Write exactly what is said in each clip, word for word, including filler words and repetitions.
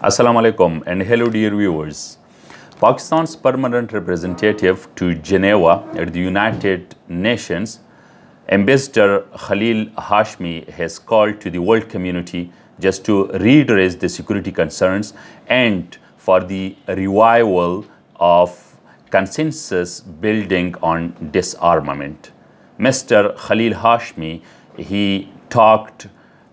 Assalamu alaikum and hello dear viewers. Pakistan's permanent representative to Geneva at the United Nations, Ambassador Khalil Hashmir, has called to the world community just to redress the security concerns and for the revival of consensus building on disarmament. Mister Khalil Hashmir, he talked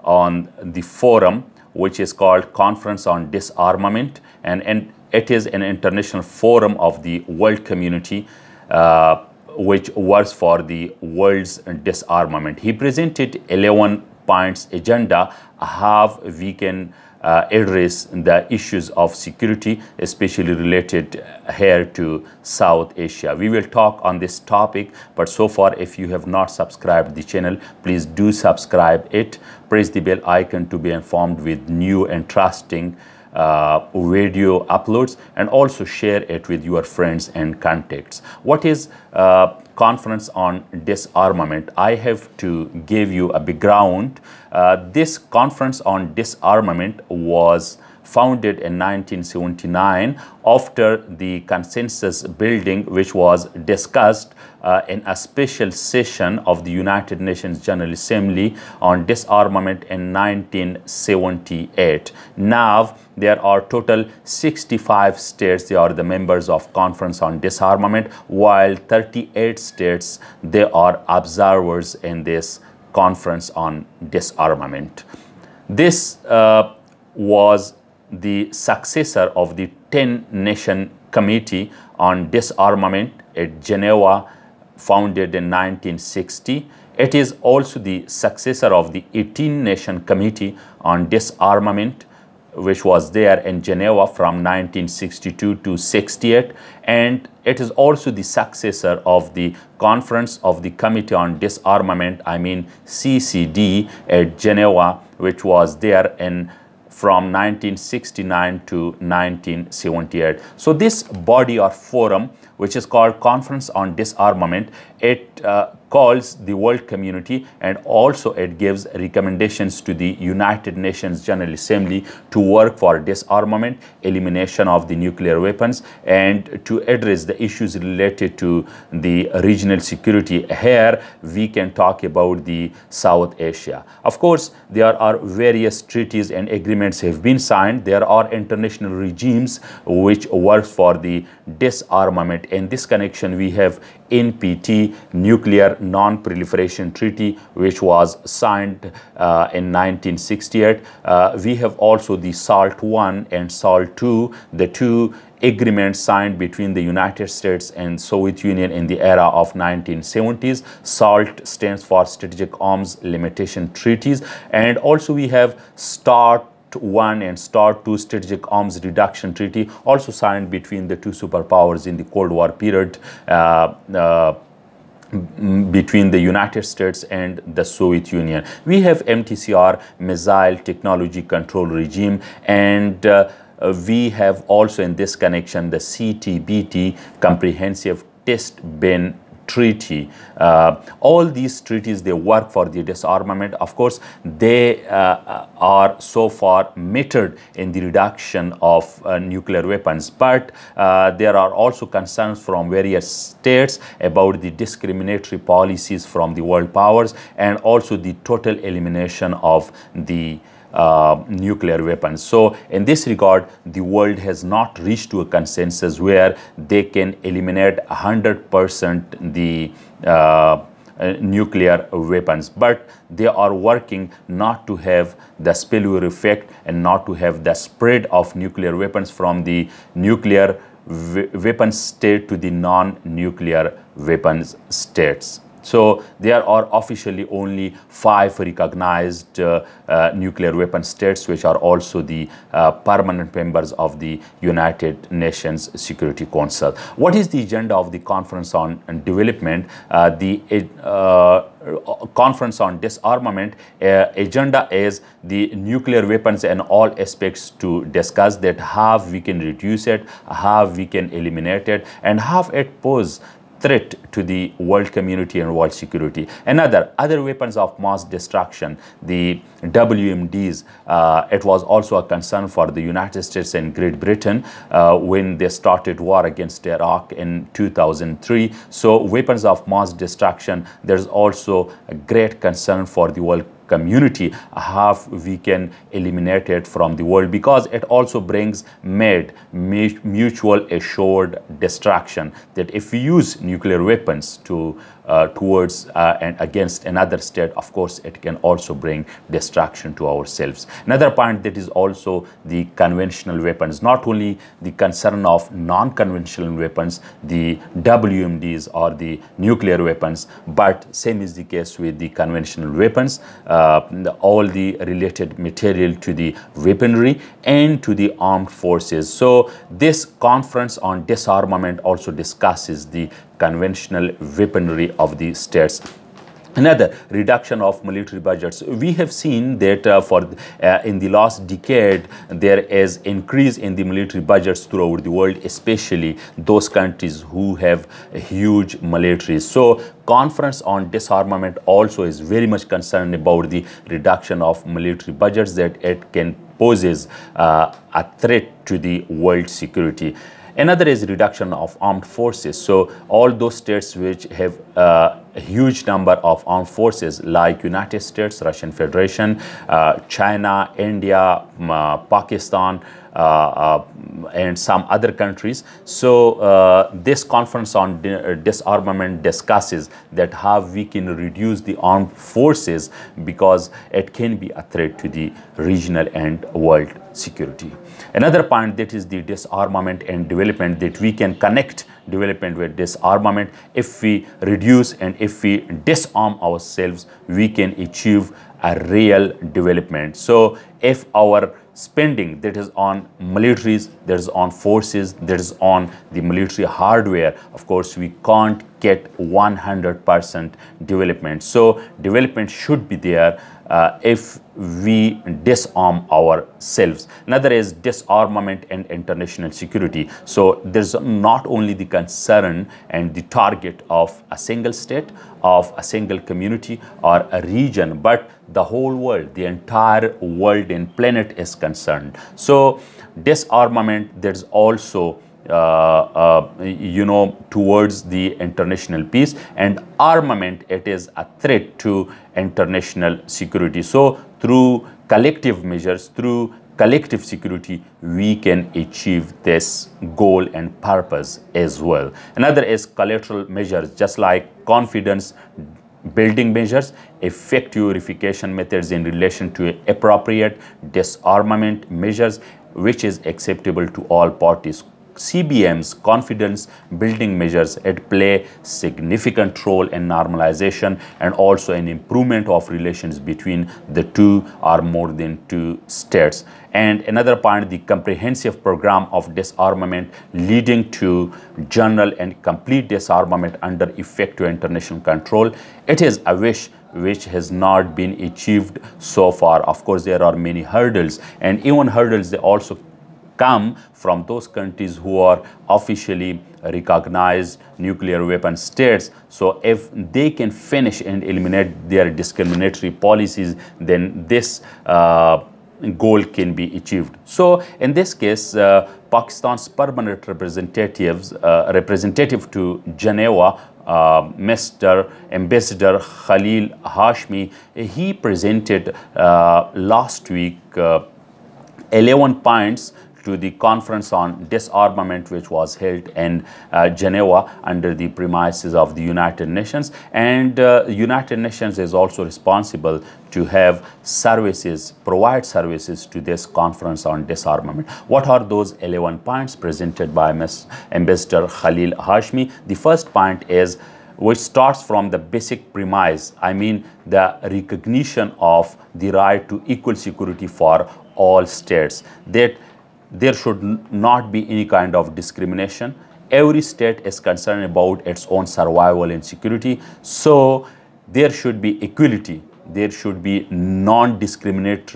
on the forum which is called Conference on Disarmament, and, and it is an international forum of the world community uh, which works for the world's disarmament. He presented eleven points agenda how we can uh, address the issues of security, especially related here to South Asia. We will talk on this topic, but so far if you have not subscribed the channel, please do subscribe it. Press the bell icon to be informed with new and trusting uh, video uploads, and also share it with your friends and contacts. What is uh, Conference on Disarmament? I have to give you a background. Uh, this Conference on Disarmament was founded in nineteen seventy-nine after the consensus building which was discussed uh, in a special session of the United Nations General Assembly on disarmament in nineteen seventy-eight. Now there are total sixty-five states, they are the members of Conference on Disarmament, while thirty-eight states, they are observers in this Conference on Disarmament. This uh, was the successor of the ten nation Committee on Disarmament at Geneva, founded in nineteen sixty. It is also the successor of the eighteen nation Committee on Disarmament, which was there in Geneva from nineteen sixty-two to sixty-eight, and it is also the successor of the Conference of the Committee on Disarmament, I mean C C D, at Geneva, which was there in from nineteen sixty-nine to nineteen seventy-eight. So this body or forum, which is called Conference on Disarmament, it uh, calls the world community, and also it gives recommendations to the United Nations General Assembly to work for disarmament, elimination of the nuclear weapons, and to address the issues related to the regional security. Here we can talk about the South Asia. Of course, there are various treaties and agreements have been signed. There are international regimes which work for the disarmament. In this connection, we have N P T, Nuclear Non-Proliferation Treaty, which was signed uh, in nineteen sixty-eight. Uh, we have also the SALT one and SALT two, the two agreements signed between the United States and Soviet Union in the era of nineteen seventies. SALT stands for Strategic Arms Limitation Treaties. And also we have START one and START two, Strategic Arms Reduction Treaty, also signed between the two superpowers in the Cold War period, uh, uh, between the United States and the Soviet Union. We have M T C R, Missile Technology Control Regime, and uh, we have also in this connection the C T B T, Comprehensive Test Ban Treaty. Uh, all these treaties, they work for the disarmament. Of course, they uh, are so far measured in the reduction of uh, nuclear weapons, but uh, there are also concerns from various states about the discriminatory policies from the world powers, and also the total elimination of the Uh, nuclear weapons. So in this regard, the world has not reached to a consensus where they can eliminate one hundred percent the uh, uh, nuclear weapons, but they are working not to have the spillover effect and not to have the spread of nuclear weapons from the nuclear weapons state to the non-nuclear weapons states. So there are officially only five recognized uh, uh, nuclear weapon states, which are also the uh, permanent members of the United Nations Security Council. What is the agenda of the Conference on Development? Uh, the uh, Conference on Disarmament uh, agenda is the nuclear weapons and all aspects to discuss that, how we can reduce it, how we can eliminate it, and how it pose threat to the world community and world security. Another, other weapons of mass destruction, the W M Ds, uh, it was also a concern for the United States and Great Britain uh, when they started war against Iraq in two thousand three. So weapons of mass destruction, there's also a great concern for the world community, how we can eliminate it from the world, because it also brings made mutual assured destruction, that if we use nuclear weapons to uh, towards uh, and against another state, of course it can also bring destruction to ourselves. Another point, that is also the conventional weapons, not only the concern of non-conventional weapons, the W M Ds or the nuclear weapons, but same is the case with the conventional weapons. Uh, the, all the related material to the weaponry and to the armed forces. So this conference on disarmament also discusses the conventional weaponry of the states. Another, reduction of military budgets. We have seen that uh, for uh, in the last decade there is increase in the military budgets throughout the world, especially those countries who have huge militaries. So conference on disarmament also is very much concerned about the reduction of military budgets, that it can poses uh, a threat to the world security. Another is reduction of armed forces. So all those states which have uh, a huge number of armed forces, like United States, Russian Federation, uh, China, India, uh, Pakistan, uh, uh, and some other countries. So uh, this conference on di disarmament discusses that how we can reduce the armed forces, because it can be a threat to the regional and world security. Another point, that is the disarmament and development, that we can connect development with disarmament. If we reduce and if we disarm ourselves, we can achieve a real development. So if our spending that is on militaries, that is on forces, that is on the military hardware, of course we can't get one hundred percent development. So development should be there uh, if we disarm ourselves. Another is disarmament and international security. So there's not only the concern and the target of a single state, of a single community or a region, but the whole world, the entire world and planet is concerned. So disarmament, there's also Uh, uh, you know, towards the international peace, and armament, it is a threat to international security. So through collective measures, through collective security, we can achieve this goal and purpose as well. Another is collateral measures, just like confidence building measures, effective verification methods in relation to appropriate disarmament measures, which is acceptable to all parties. C B Ms, confidence building measures, it play significant role in normalization and also an improvement of relations between the two or more than two states. And another point, the comprehensive program of disarmament leading to general and complete disarmament under effective international control. It is a wish which has not been achieved so far. Of course, there are many hurdles, and even hurdles, they also come from those countries who are officially recognized nuclear weapon states. So if they can finish and eliminate their discriminatory policies, then this uh, goal can be achieved. So in this case, uh, Pakistan's permanent representatives, uh, representative to Geneva, uh, Mister Ambassador Khalil Hashmir, he presented uh, last week uh, eleven points to the conference on disarmament, which was held in uh, Geneva under the premises of the United Nations. And uh, United Nations is also responsible to have services, provide services to this conference on disarmament. What are those eleven points presented by Miz Ambassador Khalil Hashmir? The first point is, which starts from the basic premise, I mean the recognition of the right to equal security for all states, that there should not be any kind of discrimination. Every state is concerned about its own survival and security. So there should be equality. There should be non-discriminatory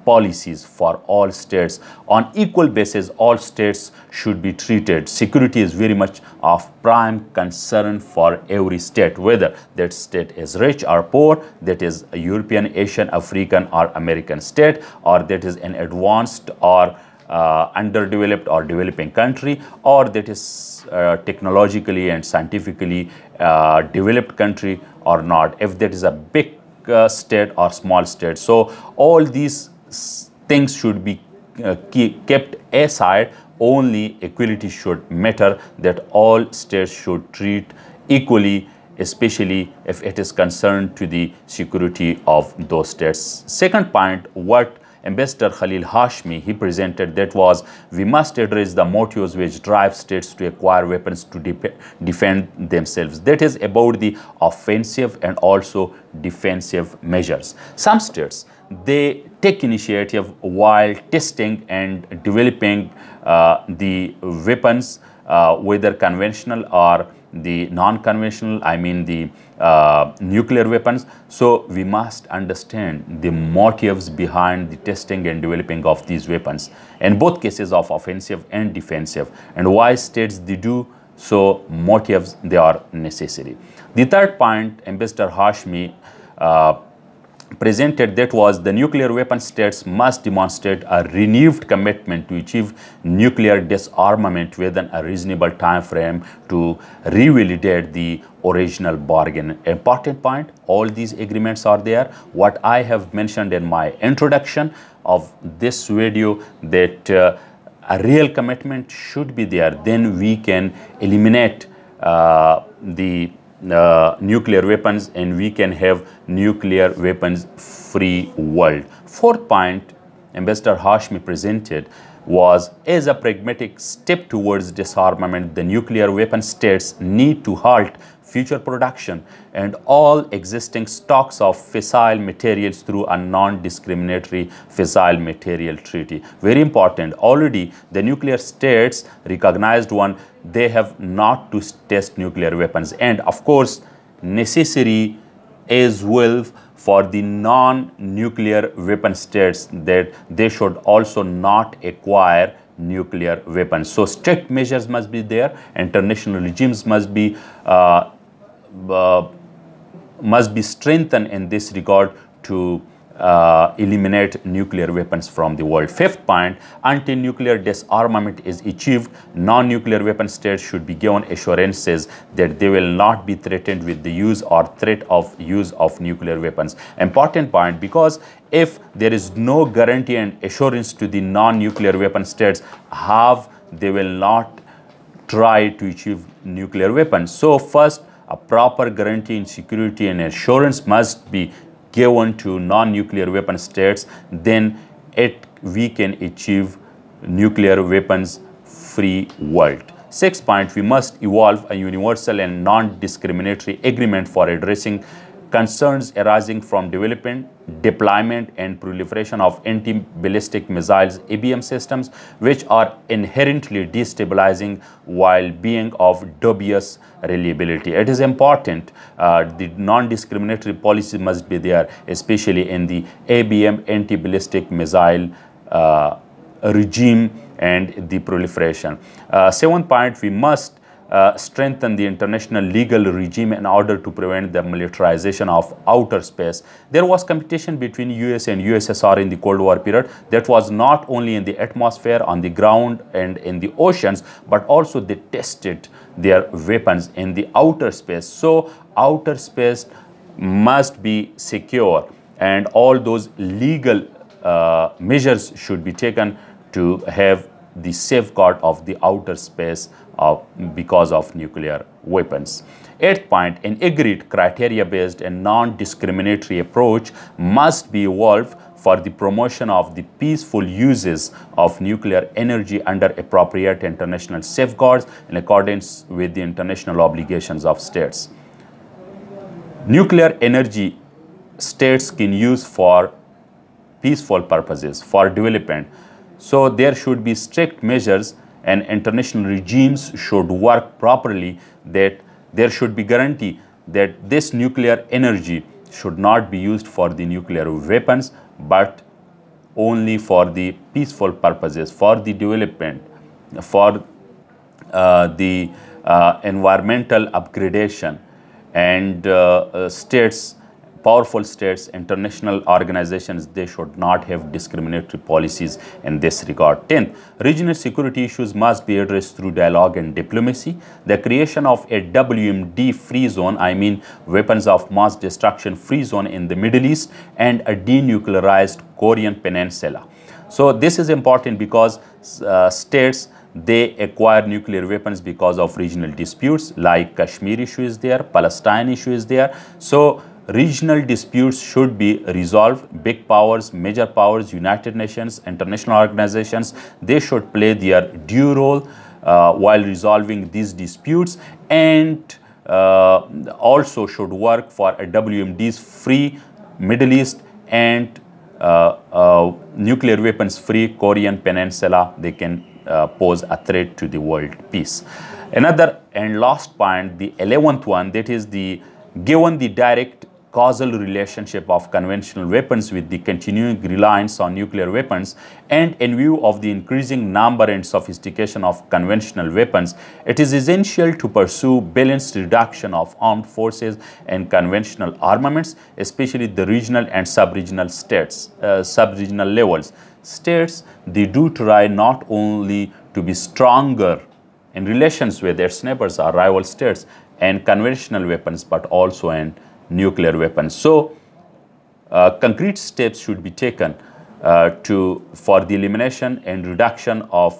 policies for all states. On equal basis, all states should be treated. Security is very much of prime concern for every state, whether that state is rich or poor, that is a European, Asian, African or American state, or that is an advanced or uh, underdeveloped or developing country, or that is uh, technologically and scientifically uh, developed country or not, if that is a big uh, state or small state. So all these things should be uh, kept aside. Only equality should matter, that all states should treat equally, especially if it is concerned to the security of those states. Second point, what Ambassador Khalil Hashmir, he presented, that was we must address the motives which drive states to acquire weapons to de defend themselves. That is about the offensive and also defensive measures. Some states, they take initiative while testing and developing uh, the weapons, uh, whether conventional or the non-conventional, I mean the uh, nuclear weapons. So we must understand the motives behind the testing and developing of these weapons, in both cases of offensive and defensive, and why states they do so, motives they are necessary. The third point Ambassador Hashmir uh, presented, that was the nuclear weapon states must demonstrate a renewed commitment to achieve nuclear disarmament within a reasonable time frame to revalidate the original bargain. Important point, all these agreements are there. What I have mentioned in my introduction of this video, that uh, a real commitment should be there, then we can eliminate uh, the Uh, nuclear weapons and we can have nuclear weapons free world. Fourth point Ambassador Hashmir presented was, as a pragmatic step towards disarmament, the nuclear weapon states need to halt future production and all existing stocks of fissile materials through a non-discriminatory fissile material treaty. Very important. Already the nuclear states recognized one, they have not to test nuclear weapons, and of course necessary as well for the non-nuclear weapon states that they should also not acquire nuclear weapons. So strict measures must be there. International regimes must be uh, uh, must be strengthened in this regard to uh, eliminate nuclear weapons from the world. Fifth point, until nuclear disarmament is achieved, non-nuclear weapon states should be given assurances that they will not be threatened with the use or threat of use of nuclear weapons. Important point, because if there is no guarantee and assurance to the non-nuclear weapon states, how they will not try to achieve nuclear weapons. So first, a proper guarantee in security and assurance must be given to non-nuclear weapon states, then it we can achieve nuclear weapons free world. Sixth point, we must evolve a universal and non-discriminatory agreement for addressing concerns arising from development, deployment and proliferation of anti-ballistic missiles A B M systems, which are inherently destabilizing while being of dubious reliability. It is important uh, the non-discriminatory policy must be there, especially in the A B M anti-ballistic missile uh, regime and the proliferation. Uh, seventh point, we must Uh, strengthen the international legal regime in order to prevent the militarization of outer space. There was competition between U S and U S S R in the Cold War period. That was not only in the atmosphere, on the ground and in the oceans, but also they tested their weapons in the outer space. So outer space must be secure, and all those legal uh, measures should be taken to have the safeguard of the outer space of, because of nuclear weapons. Eighth point, an agreed criteria-based and non-discriminatory approach must be evolved for the promotion of the peaceful uses of nuclear energy under appropriate international safeguards in accordance with the international obligations of states. Nuclear energy states can use for peaceful purposes, for development. So there should be strict measures and international regimes should work properly, that there should be guarantee that this nuclear energy should not be used for the nuclear weapons, but only for the peaceful purposes, for the development, for uh, the uh, environmental upgradation, and uh, uh, states, powerful states, international organizations, they should not have discriminatory policies in this regard. tenth, regional security issues must be addressed through dialogue and diplomacy. The creation of a W M D free zone, I mean weapons of mass destruction free zone in the Middle East, and a denuclearized Korean peninsula. So this is important because uh, states, they acquire nuclear weapons because of regional disputes, like Kashmir issue is there, Palestine issue is there. So regional disputes should be resolved. Big powers, major powers, United Nations, international organizations, they should play their due role uh, while resolving these disputes, and uh, also should work for a W M Ds free Middle East and uh, uh, nuclear weapons free Korean peninsula. They can uh, pose a threat to the world peace. Another and last point, the eleventh one, that is the given the direct causal relationship of conventional weapons with the continuing reliance on nuclear weapons, and in view of the increasing number and sophistication of conventional weapons, it is essential to pursue balanced reduction of armed forces and conventional armaments, especially the regional and sub-regional states, uh, sub-regional levels. States, they do try not only to be stronger in relations with its neighbors or rival states and conventional weapons, but also in nuclear weapons. So uh, concrete steps should be taken uh, to for the elimination and reduction of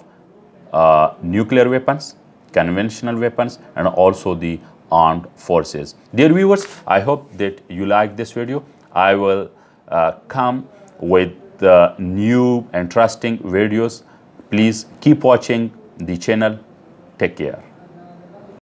uh, nuclear weapons, conventional weapons, and also the armed forces. Dear viewers, I hope that you like this video. I will uh, come with the new interesting videos. Please keep watching the channel. Take care.